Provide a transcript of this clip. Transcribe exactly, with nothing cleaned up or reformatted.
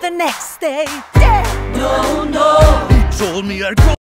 the next day. Yeah. No, no. He told me I'd grow